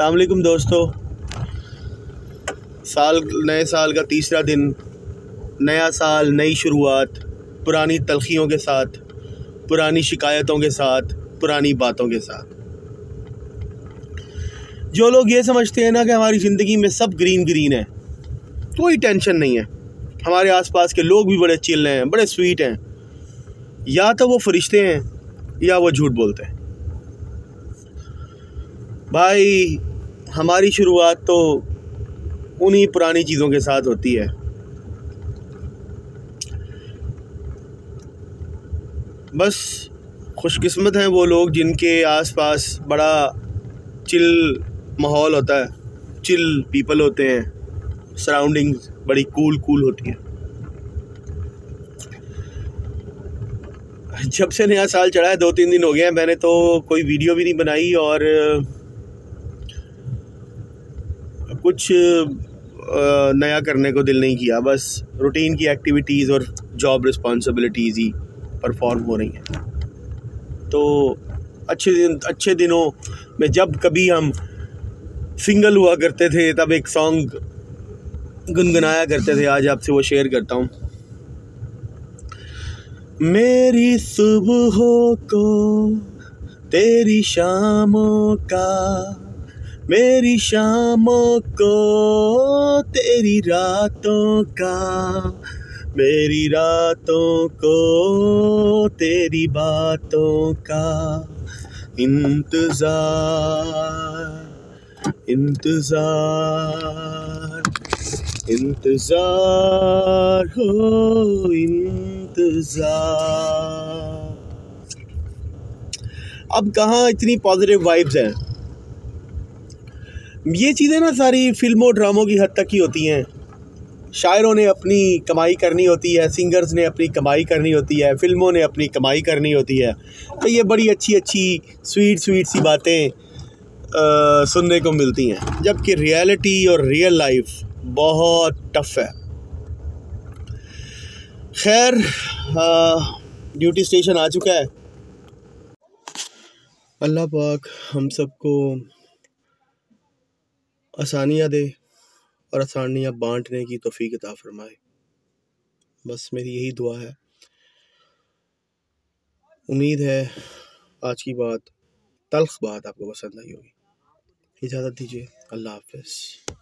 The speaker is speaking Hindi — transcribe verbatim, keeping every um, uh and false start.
अस्सलाम वालेकुम दोस्तों। साल नए साल का तीसरा दिन, नया साल, नई शुरुआत, पुरानी तलखियों के साथ, पुरानी शिकायतों के साथ, पुरानी बातों के साथ। जो लोग ये समझते हैं ना कि हमारी ज़िंदगी में सब ग्रीन ग्रीन है, कोई टेंशन नहीं है, हमारे आसपास के लोग भी बड़े चिल हैं, बड़े स्वीट हैं, या तो वो फरिश्ते हैं या वो झूठ बोलते हैं। भाई हमारी शुरुआत तो उन्हीं पुरानी चीज़ों के साथ होती है। बस खुशकिस्मत हैं वो लोग जिनके आसपास बड़ा चिल माहौल होता है, चिल पीपल होते हैं, सराउंडिंग्स बड़ी कूल कूल होती हैं। जब से नया साल चढ़ा है, दो तीन दिन हो गए हैं, मैंने तो कोई वीडियो भी नहीं बनाई और कुछ नया करने को दिल नहीं किया। बस रूटीन की एक्टिविटीज़ और जॉब रिस्पॉन्सिबिलिटीज़ ही परफॉर्म हो रही हैं। तो अच्छे दिन अच्छे दिनों में जब कभी हम सिंगल हुआ करते थे तब एक सॉन्ग गुनगुनाया करते थे, आज आपसे वो शेयर करता हूँ। मेरी सुबहों को तेरी शामों का, मेरी शामों को तेरी रातों का, मेरी रातों को तेरी बातों का इंतज़ार, इंतज़ार, इंतज़ार हो इंतज़ार। अब कहाँ इतनी पॉजिटिव वाइब्स हैं। ये चीज़ें ना सारी फिल्मों ड्रामों की हद तक ही होती हैं। शायरों ने अपनी कमाई करनी होती है, सिंगर्स ने अपनी कमाई करनी होती है, फिल्मों ने अपनी कमाई करनी होती है। तो ये बड़ी अच्छी अच्छी स्वीट स्वीट सी बातें आ, सुनने को मिलती हैं, जबकि रियलिटी और रियल लाइफ बहुत टफ है। खैर, ड्यूटी स्टेशन आ चुका है। अल्लाह पाक हम सबको आसानियाँ दे और आसानियाँ बांटने की तौफीक अता फरमाए। बस मेरी यही दुआ है। उम्मीद है आज की बात, तल्ख बात आपको पसंद आई होगी। इजाज़त दीजिए, अल्लाह हाफ़िज़।